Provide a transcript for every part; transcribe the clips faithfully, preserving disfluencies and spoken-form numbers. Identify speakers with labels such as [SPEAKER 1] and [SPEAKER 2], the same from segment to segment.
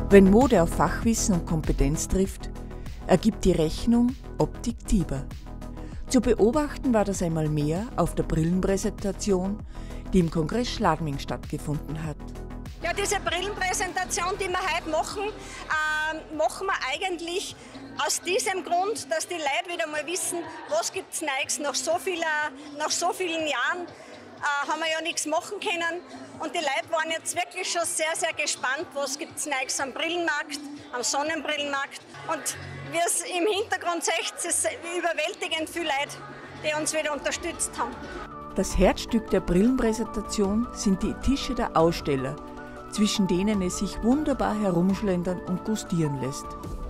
[SPEAKER 1] Wenn Mode auf Fachwissen und Kompetenz trifft, ergibt die Rechnung Optik Tiber. Zu beobachten war das einmal mehr auf der Brillenpräsentation, die im Kongress Schladming stattgefunden hat.
[SPEAKER 2] Ja, diese Brillenpräsentation, die wir heute machen, äh, machen wir eigentlich aus diesem Grund, dass die Leute wieder mal wissen, was gibt es Neues. Nach so, vieler, nach so vielen Jahren äh, haben wir ja nichts machen können. Und die Leute waren jetzt wirklich schon sehr, sehr gespannt, was gibt es Neues am Brillenmarkt, am Sonnenbrillenmarkt. Und wie es im Hintergrund seht, es sind überwältigend viele Leute, die uns wieder unterstützt haben.
[SPEAKER 1] Das Herzstück der Brillenpräsentation sind die Tische der Aussteller, zwischen denen es sich wunderbar herumschlendern und gustieren lässt.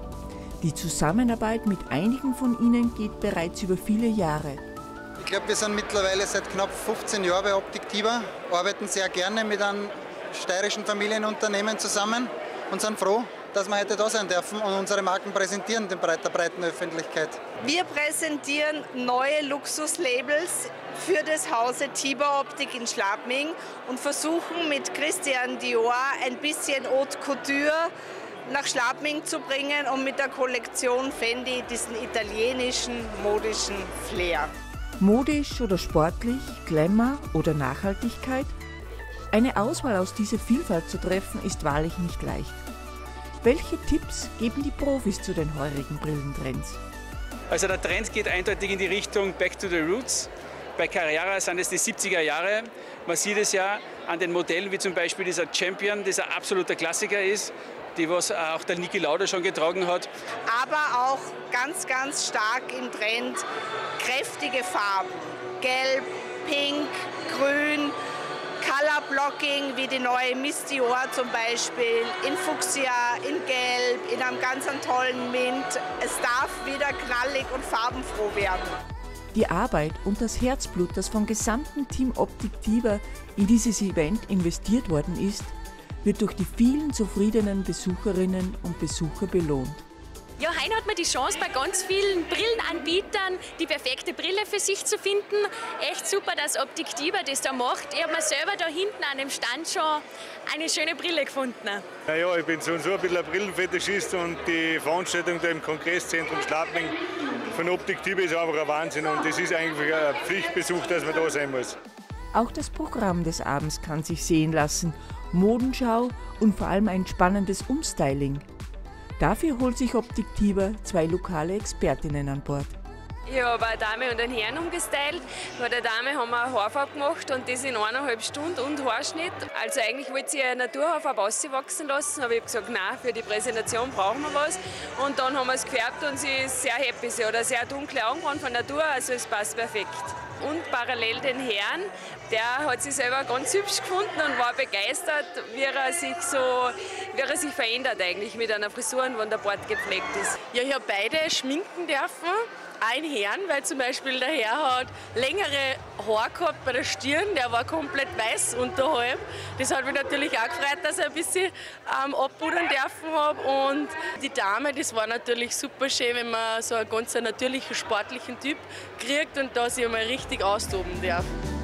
[SPEAKER 1] Die Zusammenarbeit mit einigen von ihnen geht bereits über viele Jahre.
[SPEAKER 3] Ich glaube, wir sind mittlerweile seit knapp fünfzehn Jahren bei Optik Tiber, arbeiten sehr gerne mit einem steirischen Familienunternehmen zusammen und sind froh, dass wir heute da sein dürfen und unsere Marken präsentieren der breiten Öffentlichkeit.
[SPEAKER 4] Wir präsentieren neue Luxuslabels für das Hause Tiber Optik in Schladming und versuchen mit Christian Dior ein bisschen Haute Couture nach Schladming zu bringen und mit der Kollektion Fendi diesen italienischen modischen Flair.
[SPEAKER 1] Modisch oder sportlich, Glamour oder Nachhaltigkeit? Eine Auswahl aus dieser Vielfalt zu treffen, ist wahrlich nicht leicht. Welche Tipps geben die Profis zu den heurigen Brillentrends?
[SPEAKER 5] Also der Trend geht eindeutig in die Richtung Back to the Roots. Bei Carrera sind es die siebziger Jahre. Man sieht es ja an den Modellen, wie zum Beispiel dieser Champion, dieser absoluter Klassiker ist, die was auch der Niki Lauda schon getragen hat.
[SPEAKER 4] Aber auch ganz, ganz stark im Trend kräftige Farben. Gelb, Pink, Grün, Color Blocking wie die neue Miss Dior zum Beispiel, in Fuchsia, in Gelb, in einem ganz tollen Mint. Es darf wieder knallig und farbenfroh werden.
[SPEAKER 1] Die Arbeit und das Herzblut, das vom gesamten Team Optik Tiber in dieses Event investiert worden ist, wird durch die vielen zufriedenen Besucherinnen und Besucher belohnt.
[SPEAKER 6] Ja, heute hat man die Chance, bei ganz vielen Brillenanbietern die perfekte Brille für sich zu finden. Echt super, dass Optik Tiber das da macht. Ich habe mir selber da hinten an dem Stand schon eine schöne Brille gefunden.
[SPEAKER 7] Ja, ja, ich bin so und so ein bisschen ein Brillenfetischist und die Veranstaltung da im Kongresszentrum Schladming von Optik Tiber ist einfach ein Wahnsinn und das ist eigentlich ein Pflichtbesuch, dass man da sein muss.
[SPEAKER 1] Auch das Programm des Abends kann sich sehen lassen. Modenschau und vor allem ein spannendes Umstyling. Dafür holt sich Optik Tiber zwei lokale Expertinnen an Bord.
[SPEAKER 8] Ich habe eine Dame und einen Herrn umgestylt. Bei der Dame haben wir eine Haarfarbe gemacht und das in eineinhalb Stunden und Haarschnitt. Also eigentlich wollte sie eine Naturhaarfarbe auswachsen lassen, aber ich habe gesagt, nein, für die Präsentation brauchen wir was. Und dann haben wir es gefärbt und sie ist sehr happy. Sie hat eine sehr dunkle Augenbrauen von Natur, also es passt perfekt. Und parallel den Herrn, der hat sich selber ganz hübsch gefunden und war begeistert, wie er sich so, wie er sich verändert eigentlich mit einer Frisur, wenn der Bart gepflegt ist.
[SPEAKER 9] Ja, ich habe beide schminken dürfen. Ein Herrn, weil zum Beispiel der Herr hat längere Haare gehabt bei der Stirn, der war komplett weiß unterhalb. Das hat mich natürlich auch gefreut, dass ich ein bisschen ähm, abpudern dürfen habe. Und die Dame, das war natürlich super schön, wenn man so einen ganz natürlichen, sportlichen Typ kriegt und da sich einmal richtig austoben darf.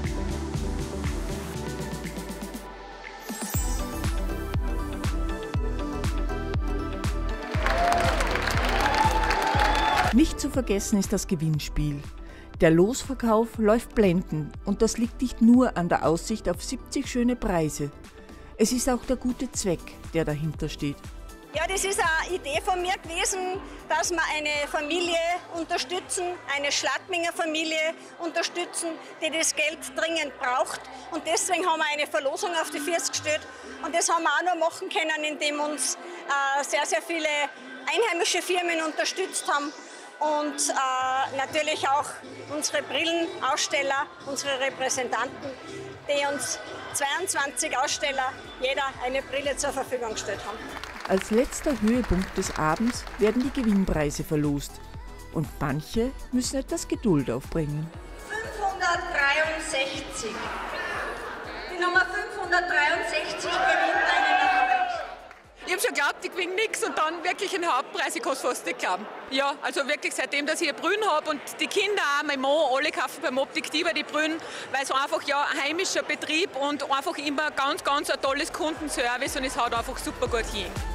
[SPEAKER 1] Nicht zu vergessen ist das Gewinnspiel. Der Losverkauf läuft blendend und das liegt nicht nur an der Aussicht auf siebzig schöne Preise. Es ist auch der gute Zweck, der dahinter steht.
[SPEAKER 2] Ja, das ist eine Idee von mir gewesen, dass wir eine Familie unterstützen, eine Schladminger Familie unterstützen, die das Geld dringend braucht. Und deswegen haben wir eine Verlosung auf die Füße gestellt. Und das haben wir auch nur machen können, indem uns äh, sehr, sehr viele einheimische Firmen unterstützt haben. Und äh, natürlich auch unsere Brillenaussteller, unsere Repräsentanten, die uns zweiundzwanzig Aussteller jeder eine Brille zur Verfügung gestellt haben.
[SPEAKER 1] Als letzter Höhepunkt des Abends werden die Gewinnpreise verlost. Und manche müssen etwas Geduld aufbringen.
[SPEAKER 2] fünfhundertdreiundsechzig. Die Nummer fünfhundertdreiundsechzig gewinnt einen Erfolg.
[SPEAKER 10] Ich habe schon geglaubt, ich gewinne nichts und dann wirklich einen Hauptpreis, ich kann es fast nicht glauben. Ja, also wirklich seitdem, dass ich eine Brille habe und die Kinder auch, mein Mann, alle kaufen beim Optik Tiber die Brillen, weil es einfach ja ein heimischer Betrieb und einfach immer ganz, ganz ein tolles Kundenservice und es haut einfach super gut hin.